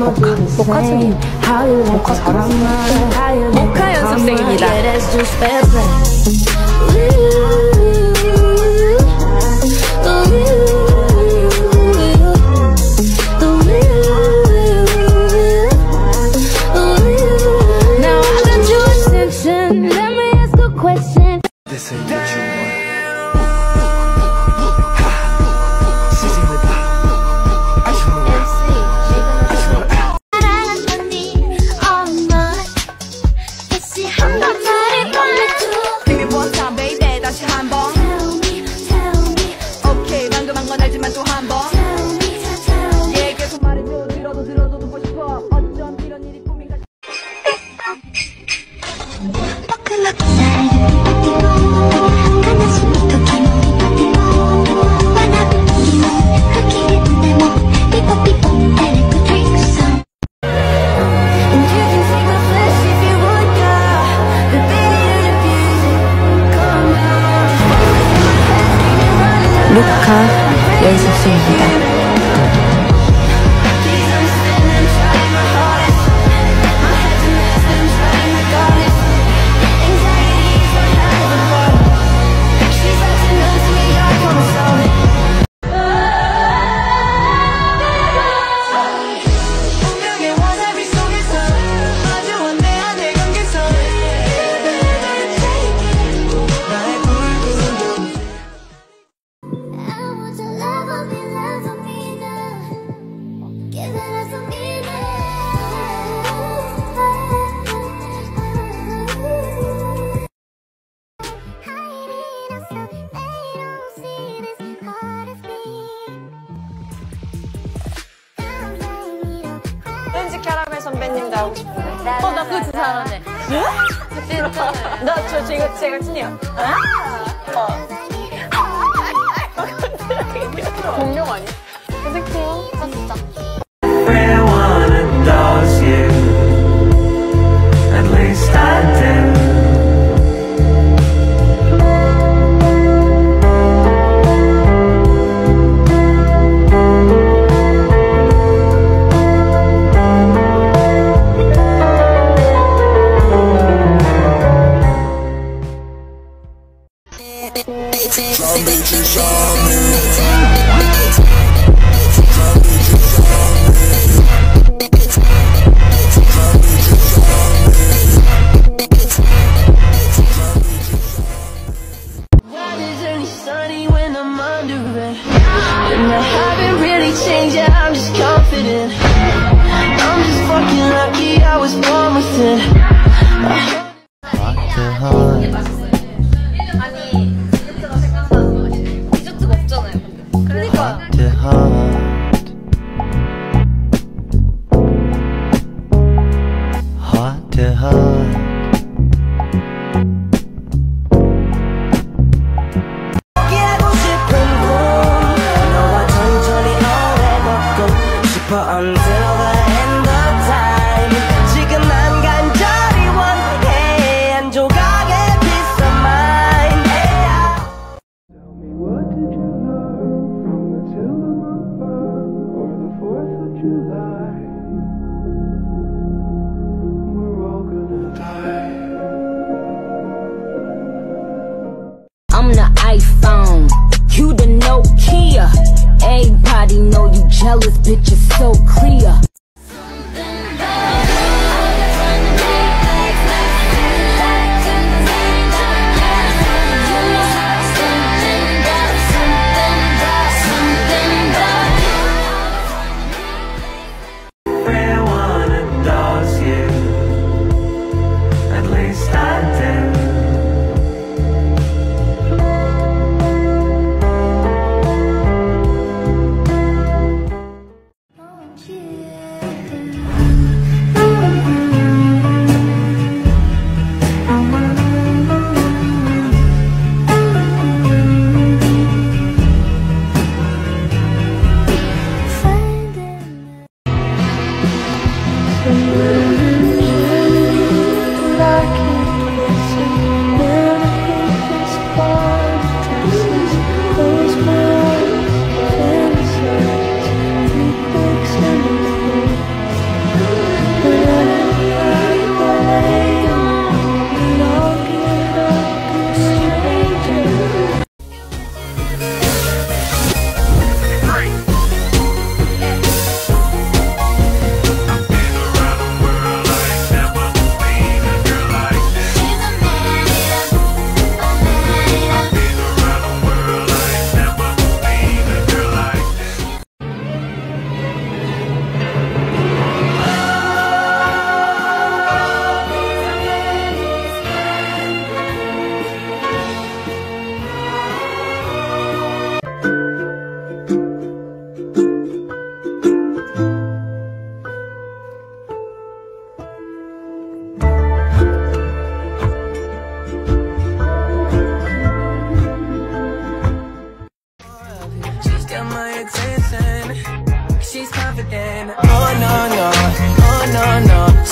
모카 중이 모카 잘하시네. 모카 연습생입니다. This ain't what you want. 루카 연습생입니다. 오렌지 캐러멜 선배님 닮고 싶은데. 나 그거 진짜 잘하네. 제가 친해요. 공룡 아니야? 선생님, 진짜. We're one of those you. At least I do. Some bitches on me.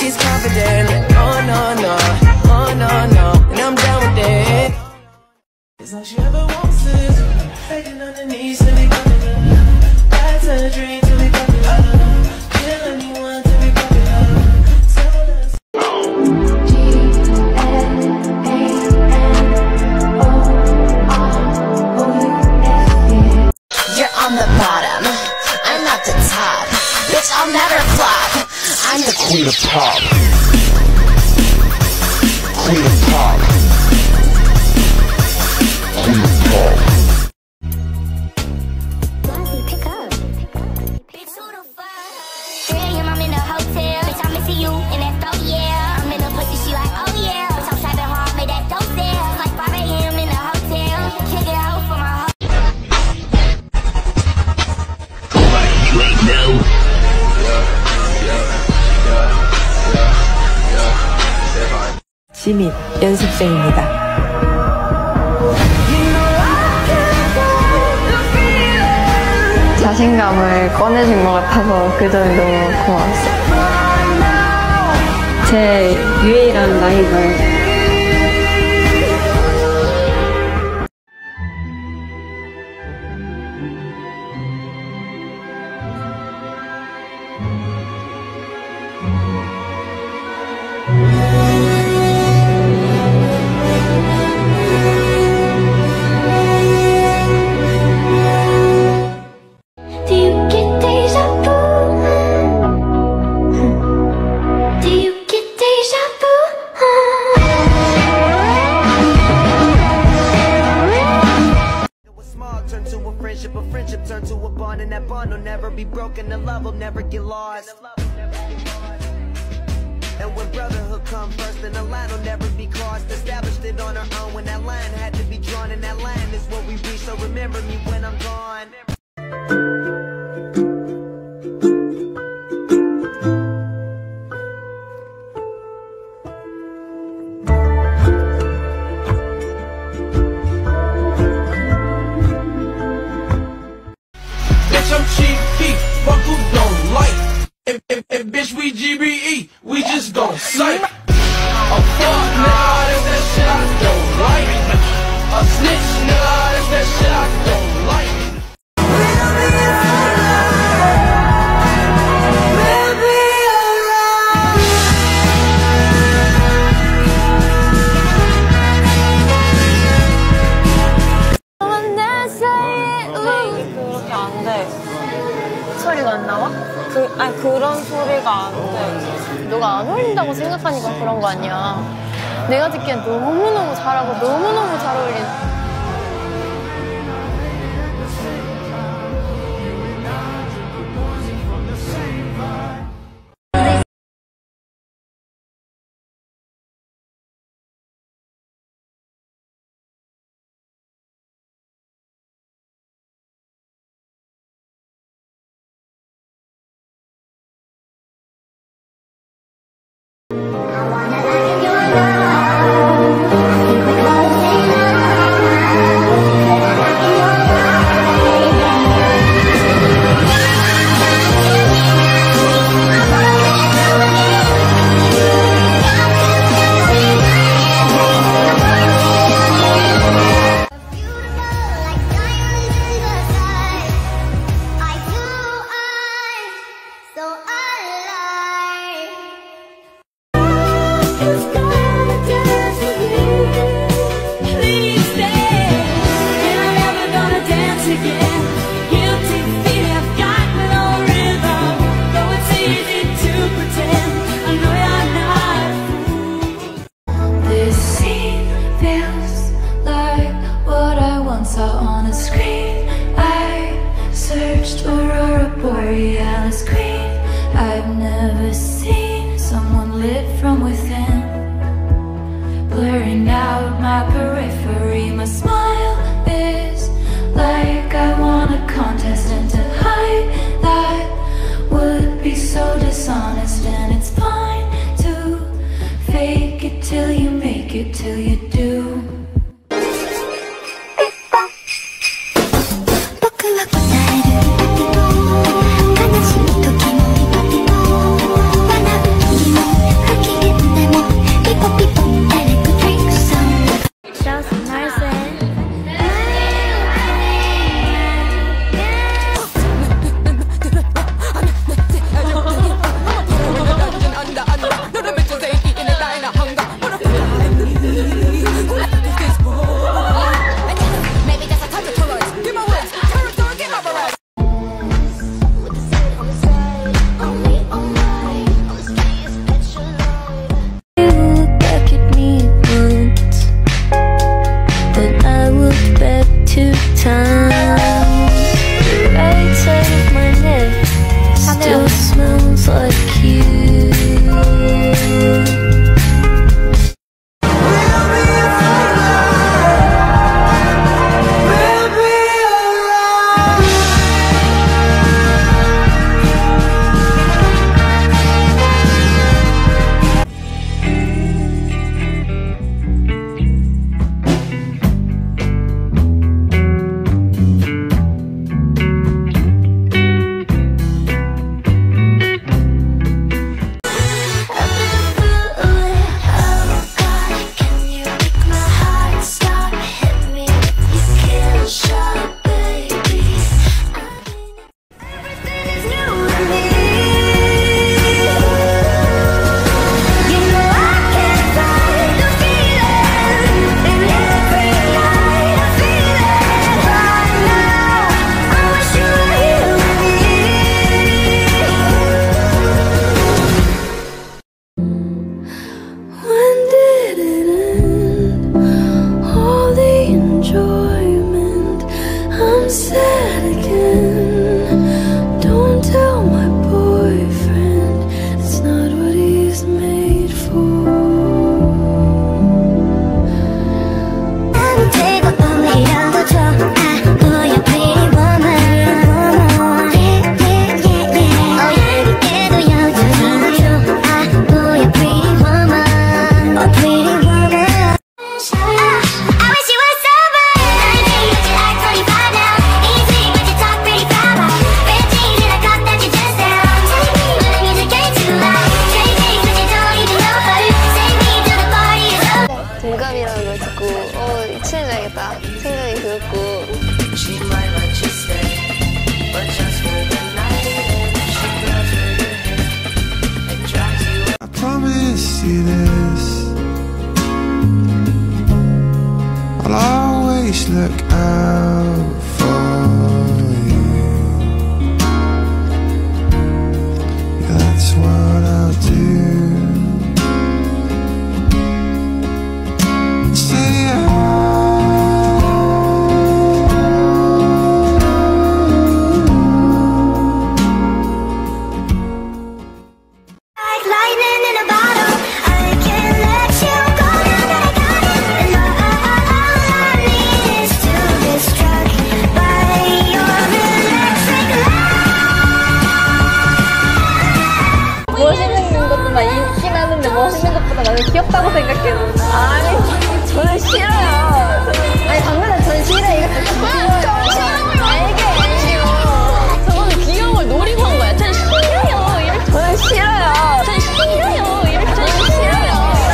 she's confident. Oh no, no, oh no, no, and I'm down with it. It's all she ever wants is begging on her knees to be popular. That's a dream to be popular. Kill anyone to be popular. Tell us. You're on the bottom, I'm at the top. Bitch, I'll never flop. I'm the queen of pop. Queen of pop. Queen of pop. pick up. Bitch, who the fuck? 3 AM, I'm in the hotel. Bitch, I'm missing you in that throat, yeah. I'm in the pussy, she like, oh yeah. Bitch, I'm slapping hard, made that dope there. Like 5 AM in the hotel. Can't get out for my hoe. Right now. 시민 연습생입니다. 자신감을 꺼내준 것 같아서 그 점이 너무 고마웠어요. 제 유일한 라이벌. A friendship turn to a bond, and that bond will never be broken. The love will never get lost. And when brotherhood come first, then the line will never be crossed. Established it on our own when that line had to be drawn, and that line is what we reach. So remember me when I'm gone. I'm cheap, buckle don't like. If bitch we GBE, we just gon' sight. A fuck nah, that's that shit I don't like. A snitch nah, that's that shit I don't like. 소리가 안 나와? 그런 소리가 안 돼. 너가 안 어울린다고 생각하니까 그런 거 아니야. 내가 듣기엔 너무너무 잘하고 너무너무 잘 어울리는. Borealis green. I've never seen someone lit from within, blurring out my periphery. My smile is like I won a contest, and to hide that would be so dishonest. And it's fine to fake it till you make it, till you do. 해봐야겠다. 생각이 들었고. She might let you stay, but just for the night. She grabs your hair and drags you. I promise you this, I'll always look out for you. Yeah, that's what I'll do. Say Like lightning in a bottle, I can't let you go now that I got it. And all I need is to be struck by your electric light. 멋있는 것도 막 있긴 하는데 멋있는 것보다 나는 귀엽다고 생각해요. 아니, 저는 싫어요. 아니, 당연히 저는 싫어요. 이거 알게. 저거는 귀여운 걸 노리고 한 거야. 저는 싫어요. 저는 싫어요. 저는 싫어요. 저는 싫어요.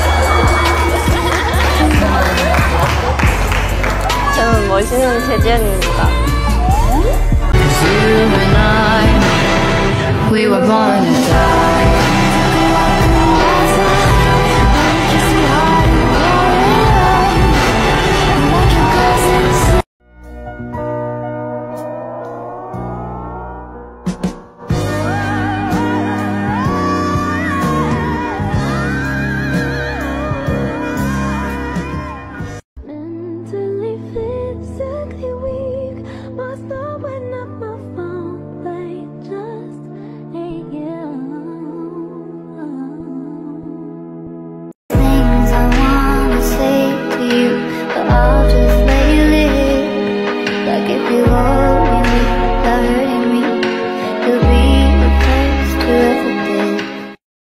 저는 멋있는 재지연입니다. You and I, we were born to die.